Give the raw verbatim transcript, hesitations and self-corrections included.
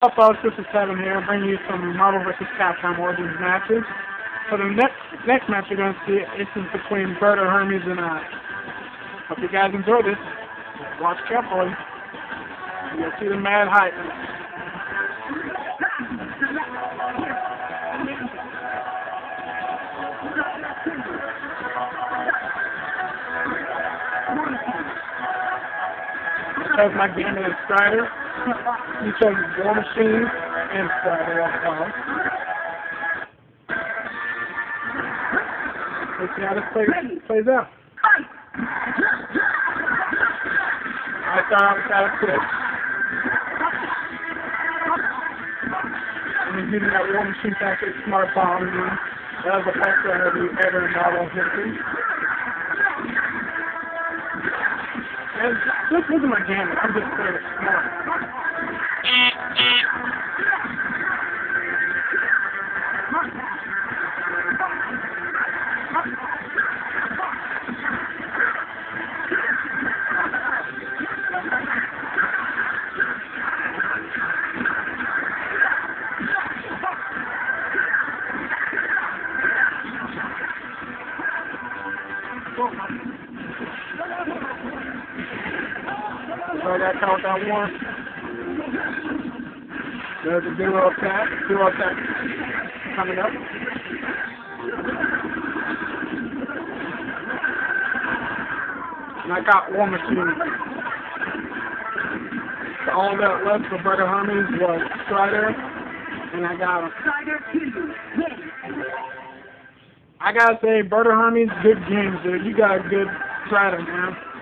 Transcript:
Up, folks, this is Kevin here, bringing you some Marvel versus. Capcom Origins matches. So the next next match you're going to see is between BirdOhermes and I. Hope you guys enjoy this. Watch carefully. You'll see the mad hype. That's my game is Strider. You chose War Machine and Strider of course. Let's see how this plays, plays out. I start off with that quick. And then using that War Machine factor, smart bomb. That was the best thing ever in Marvel history. And just look at my game. I'm just very smart. So I got caught that one. There's a duo attack. Duo attack coming up. And I got War Machine. So all that left for BirdOhermes was Strider, and I got him. I gotta say, BirdOhermes, good games, dude. You got a good Strider, man.